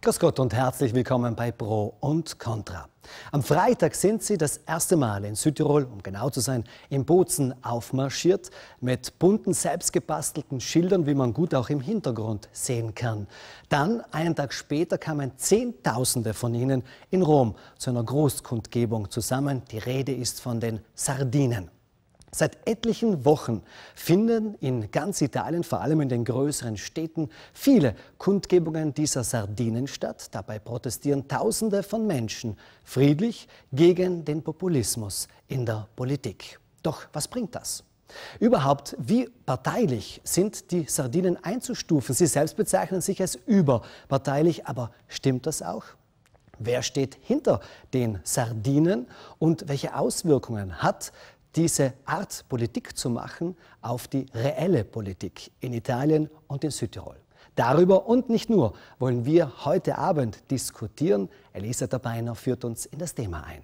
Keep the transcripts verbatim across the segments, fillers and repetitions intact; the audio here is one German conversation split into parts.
Grüß Gott und herzlich willkommen bei Pro und Contra. Am Freitag sind Sie das erste Mal in Südtirol, um genau zu sein, in Bozen aufmarschiert, mit bunten, selbstgebastelten Schildern, wie man gut auch im Hintergrund sehen kann. Dann, einen Tag später, kamen Zehntausende von ihnen in Rom zu einer Großkundgebung zusammen. Die Rede ist von den Sardinen. Seit etlichen Wochen finden in ganz Italien, vor allem in den größeren Städten, viele Kundgebungen dieser Sardinen statt. Dabei protestieren Tausende von Menschen friedlich gegen den Populismus in der Politik. Doch was bringt das? Überhaupt, wie parteilich sind die Sardinen einzustufen? Sie selbst bezeichnen sich als überparteilich, aber stimmt das auch? Wer steht hinter den Sardinen und welche Auswirkungen hat diese Art, Politik zu machen, auf die reelle Politik in Italien und in Südtirol? Darüber und nicht nur wollen wir heute Abend diskutieren. Elisabeth Beiner führt uns in das Thema ein.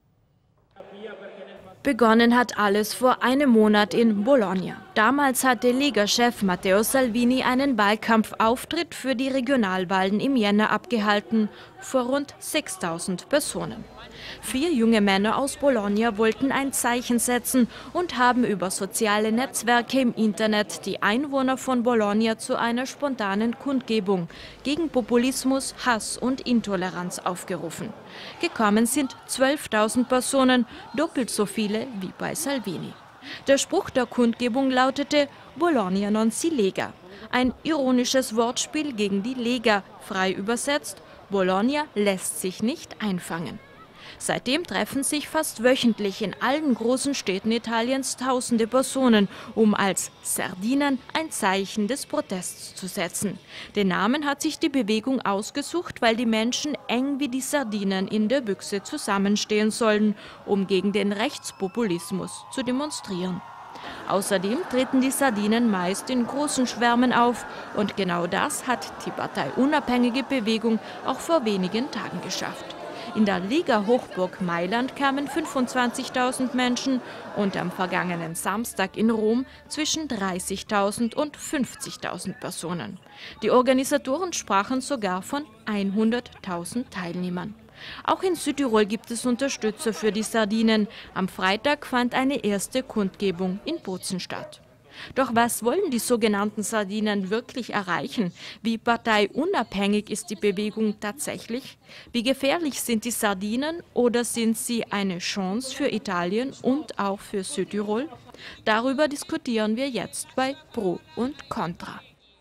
Begonnen hat alles vor einem Monat in Bologna. Damals hatte Lega-Chef Matteo Salvini einen Wahlkampfauftritt für die Regionalwahlen im Jänner abgehalten, vor rund sechstausend Personen. Vier junge Männer aus Bologna wollten ein Zeichen setzen und haben über soziale Netzwerke im Internet die Einwohner von Bologna zu einer spontanen Kundgebung gegen Populismus, Hass und Intoleranz aufgerufen. Gekommen sind zwölftausend Personen, doppelt so viele wie bei Salvini. Der Spruch der Kundgebung lautete Bologna non si lega, ein ironisches Wortspiel gegen die Lega, frei übersetzt, Bologna lässt sich nicht einfangen. Seitdem treffen sich fast wöchentlich in allen großen Städten Italiens tausende Personen, um als Sardinen ein Zeichen des Protests zu setzen. Den Namen hat sich die Bewegung ausgesucht, weil die Menschen eng wie die Sardinen in der Büchse zusammenstehen sollen, um gegen den Rechtspopulismus zu demonstrieren. Außerdem treten die Sardinen meist in großen Schwärmen auf und genau das hat die parteiunabhängige Bewegung auch vor wenigen Tagen geschafft. In der Lega-Hochburg Mailand kamen fünfundzwanzigtausend Menschen und am vergangenen Samstag in Rom zwischen dreißigtausend und fünfzigtausend Personen. Die Organisatoren sprachen sogar von hunderttausend Teilnehmern. Auch in Südtirol gibt es Unterstützer für die Sardinen. Am Freitag fand eine erste Kundgebung in Bozen statt. Doch was wollen die sogenannten Sardinen wirklich erreichen? Wie parteiunabhängig ist die Bewegung tatsächlich? Wie gefährlich sind die Sardinen oder sind sie eine Chance für Italien und auch für Südtirol? Darüber diskutieren wir jetzt bei Pro und Contra.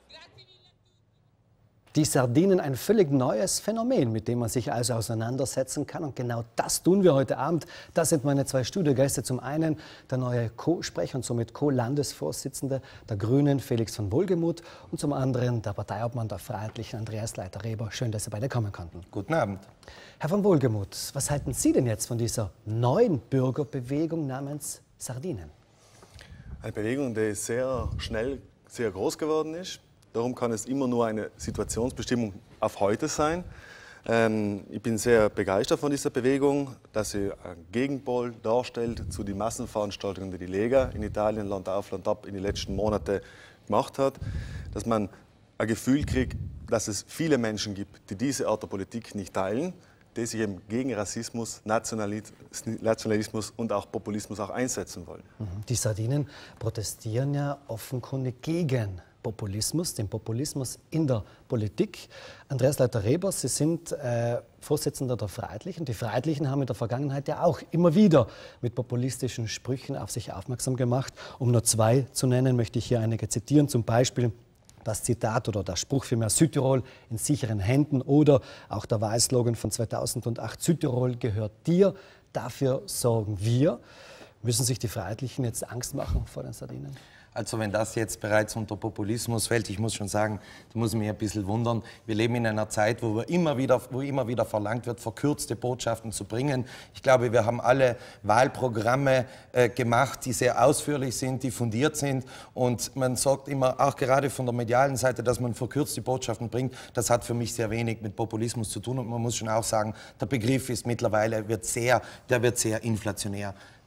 Die Sardinen, ein völlig neues Phänomen, mit dem man sich also auseinandersetzen kann. Und genau das tun wir heute Abend. Das sind meine zwei Studiogäste. Zum einen der neue Co-Sprecher und somit Co-Landesvorsitzende der Grünen, Felix von Wohlgemuth. Und zum anderen der Parteiobmann der Freiheitlichen, Andreas Leiter-Reber. Schön, dass Sie beide kommen konnten. Guten Abend. Herr von Wohlgemuth, was halten Sie denn jetzt von dieser neuen Bürgerbewegung namens Sardinen? Eine Bewegung, die sehr schnell sehr groß geworden ist. Darum kann es immer nur eine Situationsbestimmung auf heute sein. Ähm, ich bin sehr begeistert von dieser Bewegung, dass sie einen Gegenpol darstellt zu den Massenveranstaltungen, die die Lega in Italien Land auf Land ab in den letzten Monaten gemacht hat. Dass man ein Gefühl kriegt, dass es viele Menschen gibt, die diese Art der Politik nicht teilen, die sich eben gegen Rassismus, Nationalismus und auch Populismus auch einsetzen wollen. Die Sardinen protestieren ja offenkundig gegen Populismus, den Populismus in der Politik. Andreas Leiter-Reber, Sie sind äh, Vorsitzender der Freiheitlichen. Die Freiheitlichen haben in der Vergangenheit ja auch immer wieder mit populistischen Sprüchen auf sich aufmerksam gemacht. Um nur zwei zu nennen, möchte ich hier einige zitieren. Zum Beispiel das Zitat oder der Spruch vielmehr Südtirol in sicheren Händen oder auch der Wahlslogan von zweitausendacht, Südtirol gehört dir, dafür sorgen wir. Müssen sich die Freiheitlichen jetzt Angst machen vor den Sardinen? Also wenn das jetzt bereits unter Populismus fällt, ich muss schon sagen, da muss ich mich ein bisschen wundern. Wir leben in einer Zeit, wo, wir immer wieder, wo immer wieder verlangt wird, verkürzte Botschaften zu bringen. Ich glaube, wir haben alle Wahlprogramme äh, gemacht, die sehr ausführlich sind, die fundiert sind. Und man sagt immer, auch gerade von der medialen Seite, dass man verkürzte Botschaften bringt. Das hat für mich sehr wenig mit Populismus zu tun. Und man muss schon auch sagen, der Begriff ist mittlerweile, wird sehr, der wird sehr inflationär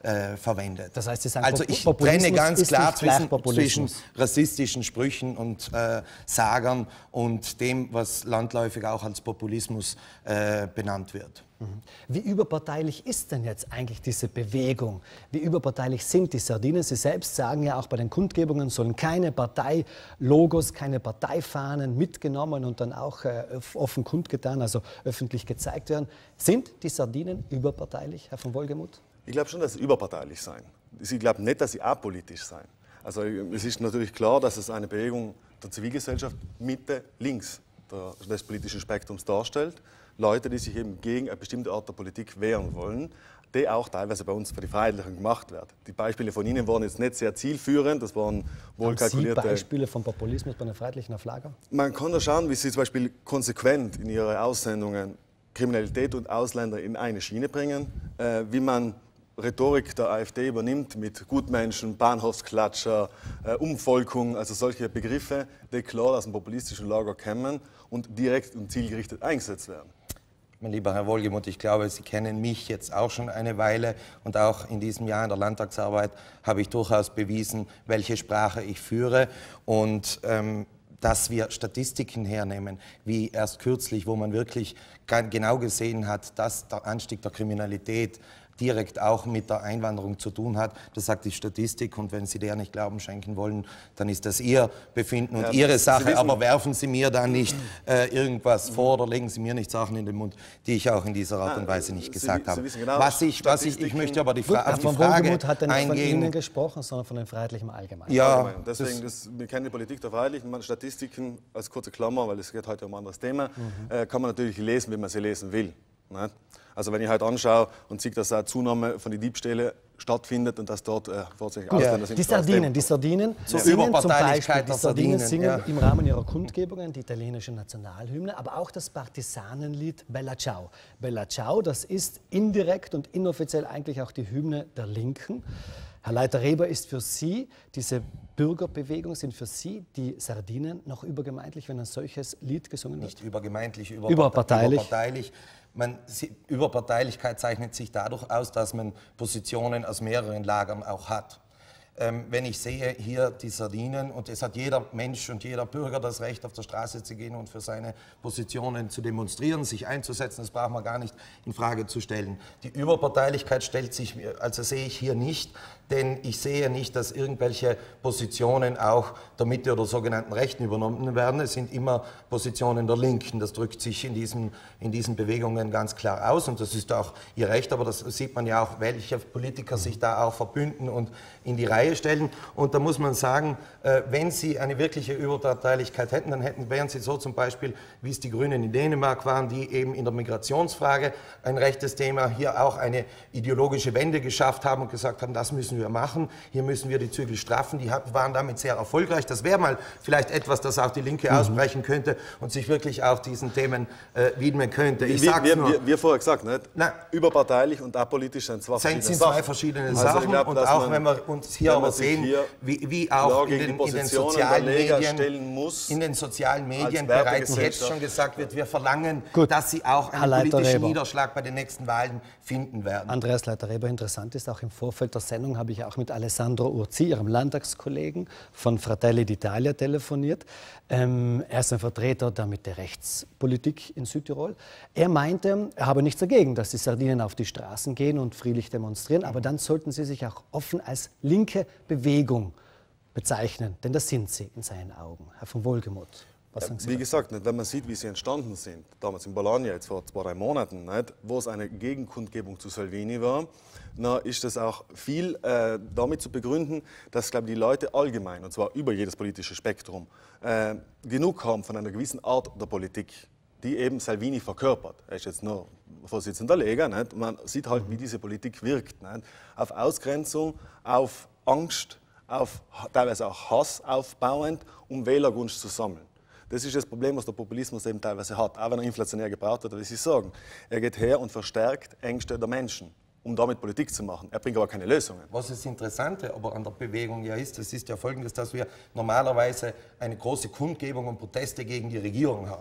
äh, verwendet. Das heißt, Sie sagen, also ich Populismus trenne ganz ist klar nicht gleich zwischen, Populismus. zwischen rassistischen Sprüchen und äh, Sagern und dem, was landläufig auch als Populismus äh, benannt wird. Wie überparteilich ist denn jetzt eigentlich diese Bewegung? Wie überparteilich sind die Sardinen? Sie selbst sagen ja auch, bei den Kundgebungen sollen keine Parteilogos, keine Parteifahnen mitgenommen und dann auch äh, offen kundgetan, also öffentlich gezeigt werden. Sind die Sardinen überparteilich, Herr von Wohlgemuth? Ich glaube schon, dass sie überparteilich sein. Ich glaube nicht, dass sie apolitisch sein. Also es ist natürlich klar, dass es eine Bewegung der Zivilgesellschaft Mitte, links des politischen Spektrums darstellt. Leute, die sich eben gegen eine bestimmte Art der Politik wehren wollen, die auch teilweise bei uns für die Freiheitlichen gemacht wird. Die Beispiele von Ihnen waren jetzt nicht sehr zielführend, das waren wohl kalkulierte... Haben Sie Beispiele von Populismus bei den Freiheitlichen auf Lager? Man kann da schauen, wie Sie zum Beispiel konsequent in Ihre Aussendungen Kriminalität und Ausländer in eine Schiene bringen, äh, wie man Rhetorik der AfD übernimmt mit Gutmenschen, Bahnhofsklatscher, äh, Umvolkung, also solche Begriffe, die klar aus dem populistischen Lager kommen und direkt und zielgerichtet eingesetzt werden. Mein lieber Herr Wohlgemuth, ich glaube, Sie kennen mich jetzt auch schon eine Weile und auch in diesem Jahr in der Landtagsarbeit habe ich durchaus bewiesen, welche Sprache ich führe und ähm, dass wir Statistiken hernehmen, wie erst kürzlich, wo man wirklich genau gesehen hat, dass der Anstieg der Kriminalität direkt auch mit der Einwanderung zu tun hat. Das sagt die Statistik und wenn Sie der nicht Glauben schenken wollen, dann ist das Ihr Befinden und ja, Ihre Sache. Wissen, aber werfen Sie mir da nicht äh, irgendwas vor oder legen Sie mir nicht Sachen in den Mund, die ich auch in dieser Art und Weise nicht gesagt Sie, habe. Sie genau, was ich, was ich, ich möchte aber die, Fra Gut, auf die Frage Wohlgemuth hat er nicht eingehen. von Ihnen gesprochen, sondern von den Freiheitlichen allgemein. Ja, allgemein. Deswegen, das, wir kennen die Politik der Freiheitlichen, Statistiken als kurze Klammer, weil es geht heute um ein anderes Thema, mhm. äh, kann man natürlich lesen, wie man sie lesen will. Nicht? Also wenn ich heute anschaue und sehe, dass eine Zunahme von den Diebstählen stattfindet und dass dort äh, vorsätzlich Ausländer sind. Die Sardinen, die Sardinen Zur singen zum Beispiel, die Sardinen Sardinen, singen ja. im Rahmen ihrer Kundgebungen die italienische Nationalhymne, aber auch das Partisanenlied Bella Ciao. Bella Ciao, das ist indirekt und inoffiziell eigentlich auch die Hymne der Linken. Herr Leiter-Reber, ist für Sie, diese Bürgerbewegung, sind für Sie die Sardinen noch übergemeindlich, wenn ein solches Lied gesungen wird? Nicht übergemeindlich, über überparteilich. überparteilich. Man, Überparteilichkeit zeichnet sich dadurch aus, dass man Positionen aus mehreren Lagern auch hat. Ähm, wenn ich sehe hier die Sardinen, und es hat jeder Mensch und jeder Bürger das Recht, auf der Straße zu gehen und für seine Positionen zu demonstrieren, sich einzusetzen, das braucht man gar nicht in Frage zu stellen. Die Überparteilichkeit stellt sich, also sehe ich hier nicht, denn ich sehe nicht, dass irgendwelche Positionen auch der Mitte oder sogenannten Rechten übernommen werden. Es sind immer Positionen der Linken. Das drückt sich in diesen, in diesen Bewegungen ganz klar aus und das ist auch ihr Recht, aber das sieht man ja auch, welche Politiker sich da auch verbünden und in die Reihe stellen. Und da muss man sagen, wenn sie eine wirkliche Überparteilichkeit hätten, dann hätten, wären sie so zum Beispiel, wie es die Grünen in Dänemark waren, die eben in der Migrationsfrage ein rechtes Thema, hier auch eine ideologische Wende geschafft haben und gesagt haben, das müssen wir machen, hier müssen wir die Zügel straffen. Die waren damit sehr erfolgreich. Das wäre mal vielleicht etwas, das auch die Linke mhm. ausbrechen könnte und sich wirklich auch diesen Themen äh, widmen könnte. Ich wie, sag's wir, nur. Wir, wir vorher gesagt, nicht? Na, überparteilich und apolitisch sind zwei verschiedene sind Sachen. zwei verschiedene also Sachen glaub, und auch wenn wir uns hier aber sehen, hier wie, wie auch in den, in den sozialen Medien, muss, in den sozialen Medien bereits jetzt schon gesagt wird, wir verlangen, Gut. dass sie auch einen Herr politischen Leiter-Reber. Niederschlag bei den nächsten Wahlen finden werden. Andreas Leiter-Reber, interessant ist, auch im Vorfeld der Sendung habe ich auch mit Alessandro Urzi, Ihrem Landtagskollegen von Fratelli d'Italia, telefoniert. Ähm, er ist ein Vertreter der Mitte-Rechts-Politik in Südtirol. Er meinte, er habe nichts dagegen, dass die Sardinen auf die Straßen gehen und friedlich demonstrieren, aber dann sollten sie sich auch offen als linke Bewegung bezeichnen, denn das sind sie in seinen Augen. Herr von Wohlgemuth. Was sagen Sie Wie dazu? gesagt, nicht, wenn man sieht, wie sie entstanden sind, damals in Bologna, jetzt vor zwei, drei Monaten, nicht, wo es eine Gegenkundgebung zu Salvini war, na, ist das auch viel äh, damit zu begründen, dass, glaube ich, die Leute allgemein, und zwar über jedes politische Spektrum, äh, genug haben von einer gewissen Art der Politik, die eben Salvini verkörpert. Er ist jetzt nur Vorsitzender der Lega, nicht? Und man sieht halt, wie diese Politik wirkt. Nicht? Auf Ausgrenzung, auf Angst, auf teilweise auch Hass aufbauend, um Wählergunst zu sammeln. Das ist das Problem, was der Populismus eben teilweise hat, auch wenn er inflationär gebraucht wird, wie Sie sagen. Er geht her und verstärkt Ängste der Menschen, um damit Politik zu machen. Er bringt aber keine Lösungen. Was das Interessante aber an der Bewegung ja ist, das ist ja Folgendes, dass wir normalerweise eine große Kundgebung und Proteste gegen die Regierung haben.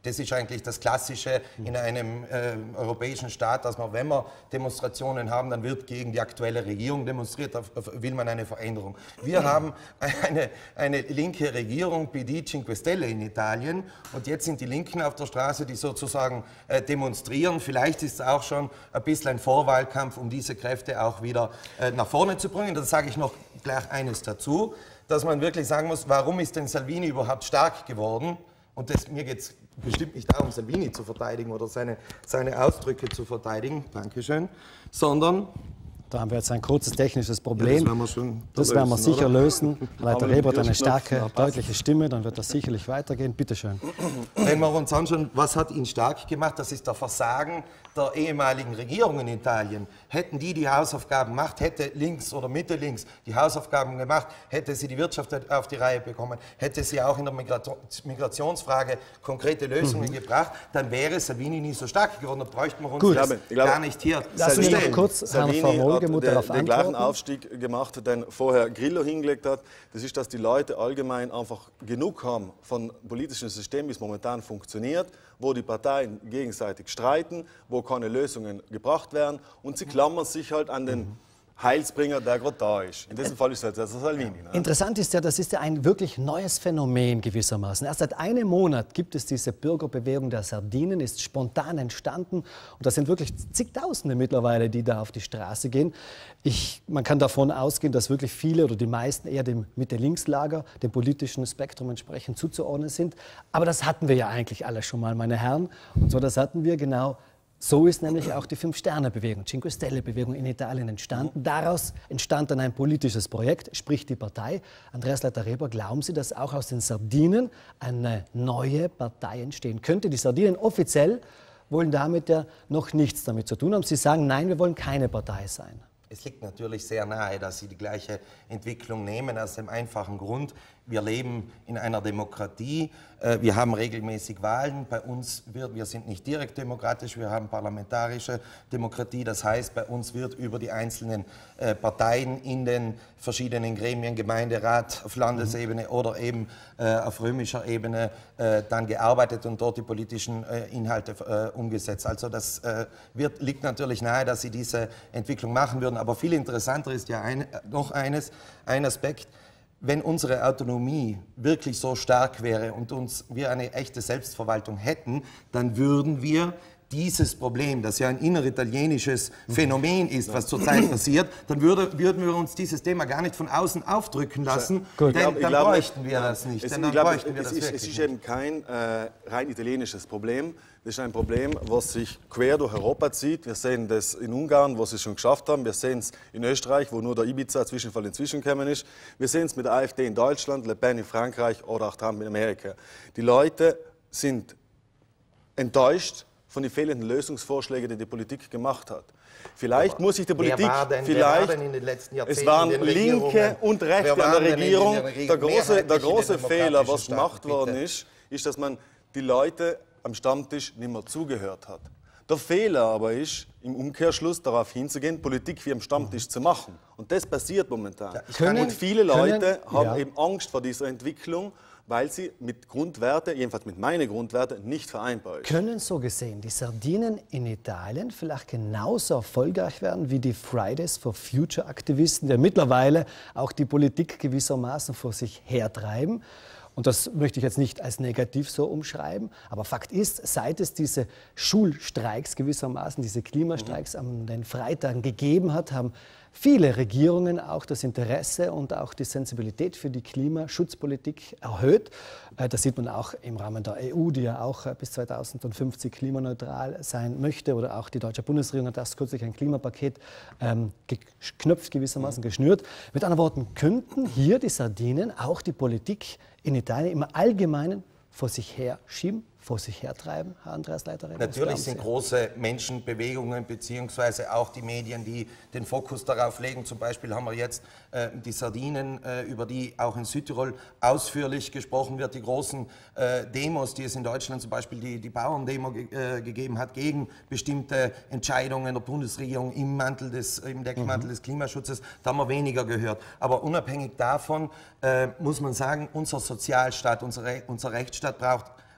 Das ist eigentlich das Klassische in einem äh, europäischen Staat, dass man, wenn wir Demonstrationen haben, dann wird gegen die aktuelle Regierung demonstriert, da will man eine Veränderung. Wir haben eine, eine linke Regierung, P D Cinque Stelle in Italien, und jetzt sind die Linken auf der Straße, die sozusagen äh, demonstrieren. Vielleicht ist es auch schon ein bisschen ein Vorwahlkampf, um diese Kräfte auch wieder äh, nach vorne zu bringen. Da sage ich noch gleich eines dazu, dass man wirklich sagen muss, warum ist denn Salvini überhaupt stark geworden? Und das, mir geht es bestimmt nicht darum, Salvini zu verteidigen oder seine, seine Ausdrücke zu verteidigen, Dankeschön, sondern... Da haben wir jetzt ein kurzes technisches Problem. Ja, das werden wir, schon das werden wir lösen, sicher oder? lösen. Leiter Reber hat eine starke, deutliche Stimme, dann wird das sicherlich weitergehen. Bitte schön. Wenn wir uns anschauen, was hat ihn stark gemacht, das ist der Versagen der ehemaligen Regierung in Italien. Hätten die die Hausaufgaben gemacht, hätte links oder Mitte links die Hausaufgaben gemacht, hätte sie die Wirtschaft auf die Reihe bekommen, hätte sie auch in der Migrationsfrage konkrete Lösungen mhm. gebracht, dann wäre Salvini nie so stark geworden. Da bräuchten wir uns Gut. das Ich glaube, gar nicht hier Lass mich noch kurz Herrn Van Wolgemuth darauf den gleichen antworten. Aufstieg gemacht, den vorher Grillo hingelegt hat. Das ist, dass die Leute allgemein einfach genug haben von politischen System, wie es momentan funktioniert, wo die Parteien gegenseitig streiten, wo keine Lösungen gebracht werden, und sie klammern sich halt an den Heilsbringer, der gerade da ist. In diesem Fall ist es der Salvini. Ne? Interessant ist ja, das ist ja ein wirklich neues Phänomen gewissermaßen. Erst seit einem Monat gibt es diese Bürgerbewegung der Sardinen, ist spontan entstanden, und das sind wirklich zigtausende mittlerweile, die da auf die Straße gehen. Ich, man kann davon ausgehen, dass wirklich viele oder die meisten eher dem Mitte-Links-Lager, dem politischen Spektrum entsprechend zuzuordnen sind. Aber das hatten wir ja eigentlich alle schon mal, meine Herren. Und so, das hatten wir genau. So ist nämlich auch die Fünf-Sterne-Bewegung, Cinque Stelle-Bewegung in Italien entstanden. Daraus entstand dann ein politisches Projekt, sprich die Partei. Andreas Leiter-Reber, glauben Sie, dass auch aus den Sardinen eine neue Partei entstehen könnte? Die Sardinen offiziell wollen damit ja noch nichts damit zu tun haben. Sie sagen, nein, wir wollen keine Partei sein. Es liegt natürlich sehr nahe, dass Sie die gleiche Entwicklung nehmen, aus dem einfachen Grund, wir leben in einer Demokratie, wir haben regelmäßig Wahlen, bei uns wird, wir sind nicht direkt demokratisch, wir haben parlamentarische Demokratie, das heißt, bei uns wird über die einzelnen Parteien in den verschiedenen Gremien, Gemeinderat auf Landesebene oder eben auf römischer Ebene dann gearbeitet und dort die politischen Inhalte umgesetzt. Also das wird, liegt natürlich nahe, dass Sie diese Entwicklung machen würden, aber viel interessanter ist ja ein, noch eines, ein Aspekt. Wenn unsere Autonomie wirklich so stark wäre und uns, wir eine echte Selbstverwaltung hätten, dann würden wir dieses Problem, das ja ein inneritalienisches Phänomen ist, was zurzeit passiert, dann würde, würden wir uns dieses Thema gar nicht von außen aufdrücken lassen, Gut. denn Ich dann glaube, bräuchten wir das nicht. Es, Denn dann glaube, bräuchten wir es, das ist, wirklich es ist nicht. eben kein äh, rein italienisches Problem. Das ist ein Problem, was sich quer durch Europa zieht. Wir sehen das in Ungarn, wo sie es schon geschafft haben. Wir sehen es in Österreich, wo nur der Ibiza-Zwischenfall inzwischen gekommen ist. Wir sehen es mit der AfD in Deutschland, Le Pen in Frankreich oder auch Trump in Amerika. Die Leute sind enttäuscht von den fehlenden Lösungsvorschlägen, die die Politik gemacht hat. Vielleicht aber muss sich die Politik, wer war denn, vielleicht, wer war denn in den letzten Jahrzehnten es waren in den Linke und Rechte an der Regierung. Der große, der große Fehler, was Staaten, gemacht worden bitte. ist, ist, dass man die Leute am Stammtisch nicht mehr zugehört hat. Der Fehler aber ist, im Umkehrschluss darauf hinzugehen, Politik wie am Stammtisch zu machen. Und das passiert momentan. Ja, können, und viele Leute können, haben ja. eben Angst vor dieser Entwicklung, weil sie mit Grundwerten, jedenfalls mit meinen Grundwerten, nicht vereinbar ist. Können so gesehen die Sardinen in Italien vielleicht genauso erfolgreich werden wie die Fridays for Future Aktivisten, die mittlerweile auch die Politik gewissermaßen vor sich hertreiben? Und das möchte ich jetzt nicht als negativ so umschreiben, aber Fakt ist, seit es diese Schulstreiks gewissermaßen, diese Klimastreiks mhm. an den Freitagen gegeben hat, haben viele Regierungen auch das Interesse und auch die Sensibilität für die Klimaschutzpolitik erhöht. Das sieht man auch im Rahmen der E U, die ja auch bis zweitausendfünfzig klimaneutral sein möchte. Oder auch die deutsche Bundesregierung hat erst kürzlich ein Klimapaket ähm, geknöpft, gewissermaßen geschnürt. Mit anderen Worten, könnten hier die Sardinen auch die Politik in Italien im Allgemeinen vor sich her schieben, vor sich hertreiben, Herr Andreas Leiter-Reber? Natürlich sind große Menschenbewegungen beziehungsweise auch die Medien, die den Fokus darauf legen. Zum Beispiel haben wir jetzt äh, die Sardinen, äh, über die auch in Südtirol ausführlich gesprochen wird. Die großen äh, Demos, die es in Deutschland zum Beispiel die, die Bauerndemo ge äh, gegeben hat gegen bestimmte Entscheidungen der Bundesregierung im, Mantel des, im Deckmantel mhm. des Klimaschutzes, da haben wir weniger gehört. Aber unabhängig davon äh, muss man sagen, unser Sozialstaat, unsere, unser Rechtsstaat braucht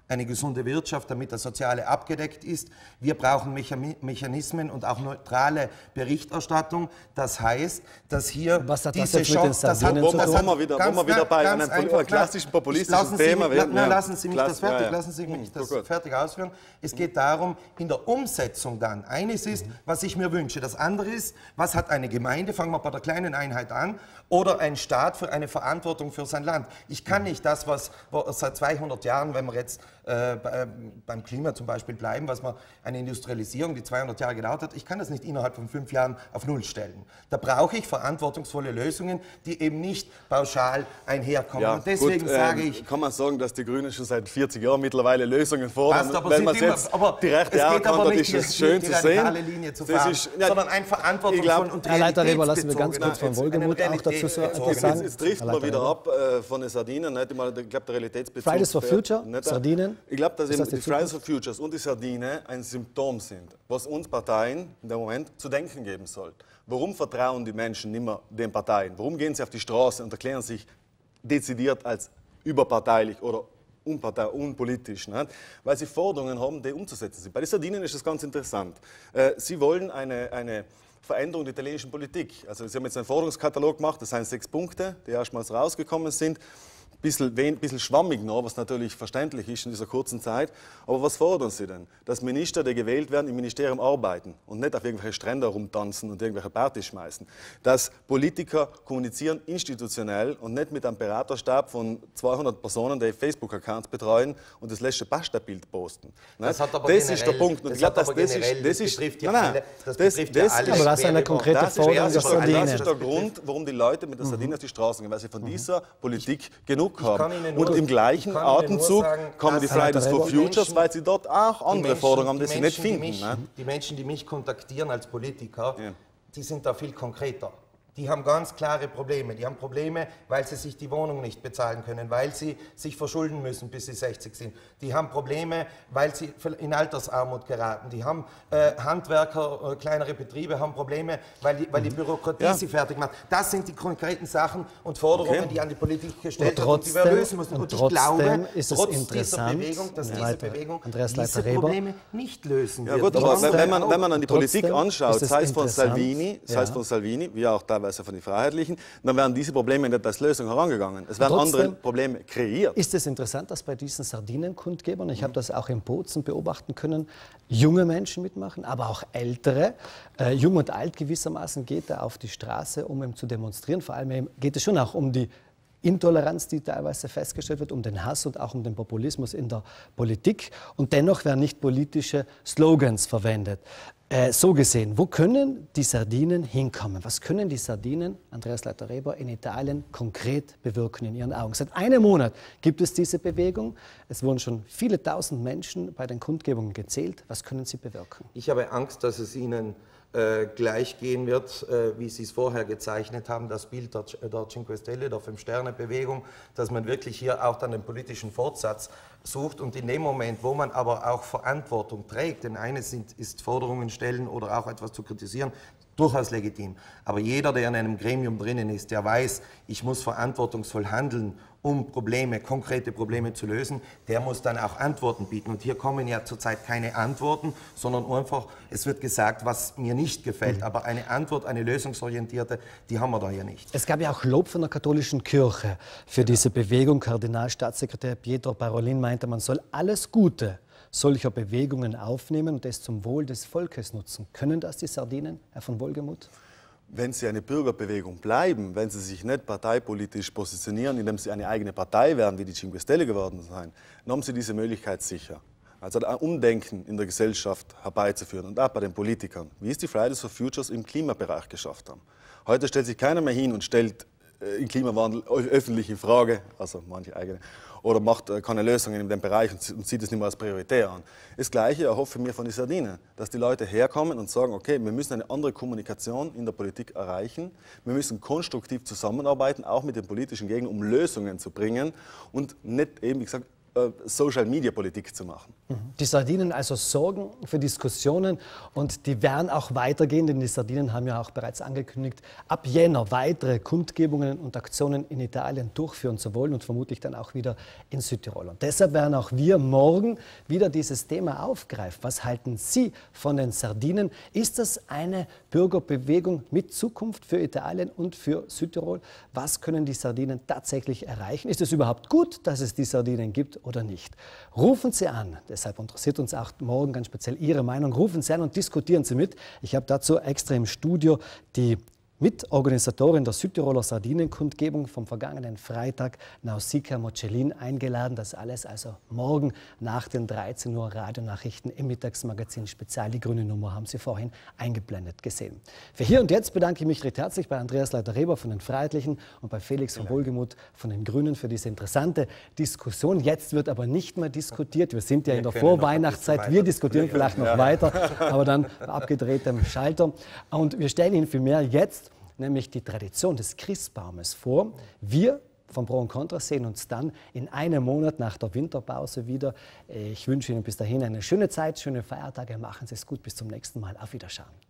eine gesunde Wirtschaft, damit das Soziale abgedeckt ist. Wir brauchen Mechanismen und auch neutrale Berichterstattung. Das heißt, dass hier Was hat diese das jetzt mit den Chance, das Sardinen hat, zu das tun? hat, Wo wir wieder, ganz, wo wir wieder bei ganz einem einfach, klassischen populistischen lassen Sie Thema mich, werden. na, Ja. lassen Sie mich Klasse, das fertig, ja, ja. lassen Sie mich Hm, das gut. fertig ausführen. Es geht darum, in der Umsetzung dann, eines ist, was ich mir wünsche, das andere ist, was hat eine Gemeinde, fangen wir bei der kleinen Einheit an, oder ein Staat für eine Verantwortung für sein Land. Ich kann nicht das, was seit zweihundert Jahren, wenn wir jetzt äh, beim Klima zum Beispiel bleiben, was man eine Industrialisierung, die zweihundert Jahre gedauert hat, ich kann das nicht innerhalb von fünf Jahren auf Null stellen. Da brauche ich verantwortungsvolle Lösungen, die eben nicht pauschal einherkommen. Ja, und deswegen gut, sage ähm, ich... Kann man sagen, dass die Grünen schon seit vierzig Jahren mittlerweile Lösungen fordern. Passt, aber wenn sind man es immer- jetzt aber direkt es geht aber hat, nicht, ist es die- schön die zu radikale sehen. Linie zu Das fahren, ist- ja, sondern ein ich verantwortungsvollen glaub- und Herr Leiter Reber, lassen wir ganz kurz realitätsbezogener- von Wohlgemuth einen auch dazu so Realitätsbezug- etwas sagen. Jetzt trifft Herr man Leiter wieder Reber. ab äh, von den Sardinen. Nicht mal, ich glaube, der Realitätsbezug... Fridays for Future, nicht, Sardinen. Ich glaube, dass Ist eben das die die Fridays for Futures und die Sardinen ein Symptom sind, was uns Parteien in dem Moment zu denken geben soll. Warum vertrauen die Menschen nicht mehr den Parteien? Warum gehen sie auf die Straße und erklären sich dezidiert als überparteilich oder unpartei, unpolitisch? Nicht? Weil sie Forderungen haben, die umzusetzen sind. Bei den Sardinen ist das ganz interessant. Äh, sie wollen eine... eine Veränderung der italienischen Politik. Also Sie haben jetzt einen Forderungskatalog gemacht, das sind sechs Punkte, die erstmals rausgekommen sind. Ein bisschen, ein bisschen schwammig noch, was natürlich verständlich ist in dieser kurzen Zeit. Aber was fordern Sie denn? Dass Minister, die gewählt werden, im Ministerium arbeiten und nicht auf irgendwelche Strände rumtanzen und irgendwelche Partys schmeißen. Dass Politiker kommunizieren institutionell und nicht mit einem Beraterstab von zweihundert Personen, die Facebook-Accounts betreuen und das letzte Pasta-Bild posten. Das, hat aber das generell, ist der Punkt. Und das, ich glaube, hat aber das, generell, ist, das, das ist, betrifft ja nein, nein, alle. Das das, betrifft das ja alle. ist- Aber das ist eine konkrete das ist, Forderung das der ist, der- Sardinen. das ist der Grund, warum die Leute mit der Sardine auf die Straßen gehen, weil sie von dieser Politik genug kann haben. Ihnen nur- Und im gleichen ich kann Ihnen nur Atemzug sagen, kommen die dass Fridays for die Futures, Menschen- weil sie dort auch Die andere Menschen- Forderungen haben, die die sie nicht Menschen, finden. Die, ne? mich, die Menschen, die mich kontaktieren als Politiker, Ja. die sind da viel konkreter. Die haben ganz klare Probleme. Die haben Probleme, weil sie sich die Wohnung nicht bezahlen können, weil sie sich verschulden müssen, bis sie sechzig sind. Die haben Probleme, weil sie in Altersarmut geraten. Die haben äh, Handwerker, äh, kleinere Betriebe haben Probleme, weil die, weil die Bürokratie Ja. sie fertig macht. Das sind die konkreten Sachen und Forderungen, Okay. die an die Politik gestellt Und werden und die wir trotzdem- lösen müssen. und Und ich trotzdem glaube, ist es trotz interessant, dieser Bewegung, dass Herr diese Leiter- Bewegung Andreas diese Leiter-Reber. Probleme nicht lösen Ja wird. gut, Die aber haben wenn man, auch- wenn man an die Politik Trotzdem anschaut, ist es sei es von interessant, Salvini, sei es ja. von Salvini, wie auch teilweise von den Freiheitlichen, dann werden diese Probleme nicht als Lösung herangegangen. Es werden Trotzdem andere Probleme kreiert. Ist es interessant, dass bei diesen Sardinenkundgebern, ich habe das auch in Bozen beobachten können, junge Menschen mitmachen, aber auch ältere. Äh, jung und alt gewissermaßen geht er auf die Straße, um eben zu demonstrieren. Vor allem eben geht es schon auch um die Intoleranz, die teilweise festgestellt wird, um den Hass und auch um den Populismus in der Politik. Und dennoch werden nicht politische Slogans verwendet. Äh, so gesehen, wo können die Sardinen hinkommen? Was können die Sardinen, Andreas Leiter-Reber, in Italien konkret bewirken in Ihren Augen? Seit einem Monat gibt es diese Bewegung. Es wurden schon viele tausend Menschen bei den Kundgebungen gezählt. Was können sie bewirken? Ich habe Angst, dass es Ihnen äh, gleich gehen wird, äh, wie Sie es vorher gezeichnet haben, das Bild der, der Cinque Stelle, der Fünf-Sterne-Bewegung, dass man wirklich hier auch dann den politischen Fortsatz sucht und in dem Moment, wo man aber auch Verantwortung trägt, denn eines sind, ist Forderungen stellen oder auch etwas zu kritisieren, durchaus legitim. Aber jeder, der in einem Gremium drinnen ist, der weiß, ich muss verantwortungsvoll handeln, um Probleme, konkrete Probleme zu lösen, der muss dann auch Antworten bieten. Und hier kommen ja zurzeit keine Antworten, sondern einfach, es wird gesagt, was mir nicht gefällt. Aber eine Antwort, eine lösungsorientierte, die haben wir da ja nicht. Es gab ja auch Lob von der katholischen Kirche für diese Bewegung. Kardinalstaatssekretär Pietro Parolin meinte, man soll alles Gute solcher Bewegungen aufnehmen und es zum Wohl des Volkes nutzen. Können das die Sardinen, Herr von Wohlgemuth? Wenn sie eine Bürgerbewegung bleiben, wenn sie sich nicht parteipolitisch positionieren, indem sie eine eigene Partei werden, wie die Cinque Stelle geworden sind, dann haben sie diese Möglichkeit sicher. Also ein Umdenken in der Gesellschaft herbeizuführen und auch bei den Politikern, wie es die Fridays for Futures im Klimabereich geschafft haben. Heute stellt sich keiner mehr hin und stellt äh, den Klimawandel öffentlich in Frage, also manche eigene, oder macht äh, keine Lösungen in dem Bereich und, und sieht es nicht mehr als prioritär an. Das Gleiche erhoffe ich mir von den Sardinen, dass die Leute herkommen und sagen, okay, wir müssen eine andere Kommunikation in der Politik erreichen, wir müssen konstruktiv zusammenarbeiten, auch mit den politischen Gegnern, um Lösungen zu bringen und nicht eben, wie gesagt, äh, Social-Media-Politik zu machen. Die Sardinen also sorgen für Diskussionen und die werden auch weitergehen, denn die Sardinen haben ja auch bereits angekündigt, ab Jänner weitere Kundgebungen und Aktionen in Italien durchführen zu wollen und vermutlich dann auch wieder in Südtirol. Und deshalb werden auch wir morgen wieder dieses Thema aufgreifen. Was halten Sie von den Sardinen? Ist das eine Bürgerbewegung mit Zukunft für Italien und für Südtirol? Was können die Sardinen tatsächlich erreichen? Ist es überhaupt gut, dass es die Sardinen gibt oder nicht? Rufen Sie an. Deshalb interessiert uns auch morgen ganz speziell Ihre Meinung. Rufen Sie an und diskutieren Sie mit. Ich habe dazu extra im Studio die Mitorganisatorin der Südtiroler Sardinenkundgebung vom vergangenen Freitag, Nausicaa Mocellin, eingeladen. Das alles also morgen nach den dreizehn Uhr Radionachrichten im Mittagsmagazin Spezial. Die grüne Nummer haben Sie vorhin eingeblendet gesehen. Für hier und jetzt bedanke ich mich recht herzlich bei Andreas Leiter-Reber von den Freiheitlichen und bei Felix von Wohlgemuth von den Grünen für diese interessante Diskussion. Jetzt wird aber nicht mehr diskutiert. Wir sind ja in der Vorweihnachtszeit. Wir diskutieren vielleicht noch weiter, aber dann abgedrehtem Schalter. Und wir stellen Ihnen vielmehr jetzt nämlich die Tradition des Christbaumes vor. Wir von Pro und Contra sehen uns dann in einem Monat nach der Winterpause wieder. Ich wünsche Ihnen bis dahin eine schöne Zeit, schöne Feiertage. Machen Sie es gut. Bis zum nächsten Mal. Auf Wiedersehen.